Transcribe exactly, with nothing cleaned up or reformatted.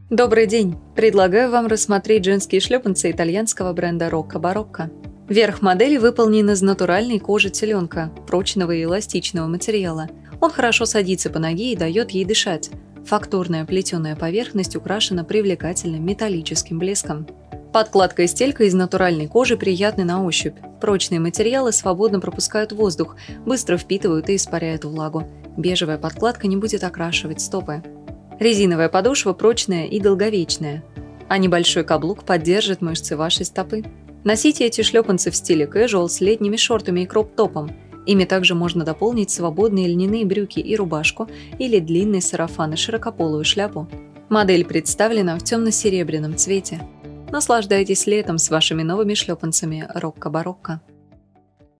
Добрый день! Предлагаю вам рассмотреть женские шлепанцы итальянского бренда Rocca Barocca. Верх модели выполнен из натуральной кожи теленка, прочного и эластичного материала. Он хорошо садится по ноге и дает ей дышать. Фактурная плетеная поверхность украшена привлекательным металлическим блеском. Подкладка и стелька из натуральной кожи приятны на ощупь. Прочные материалы свободно пропускают воздух, быстро впитывают и испаряют влагу. Бежевая подкладка не будет окрашивать стопы. Резиновая подошва прочная и долговечная, а небольшой каблук поддержит мышцы вашей стопы. Носите эти шлепанцы в стиле casual с летними шортами и кроп-топом. Ими также можно дополнить свободные льняные брюки и рубашку или длинный сарафан и широкополую шляпу. Модель представлена в темно-серебряном цвете. Наслаждайтесь летом с вашими новыми шлепанцами Rocca Barocca.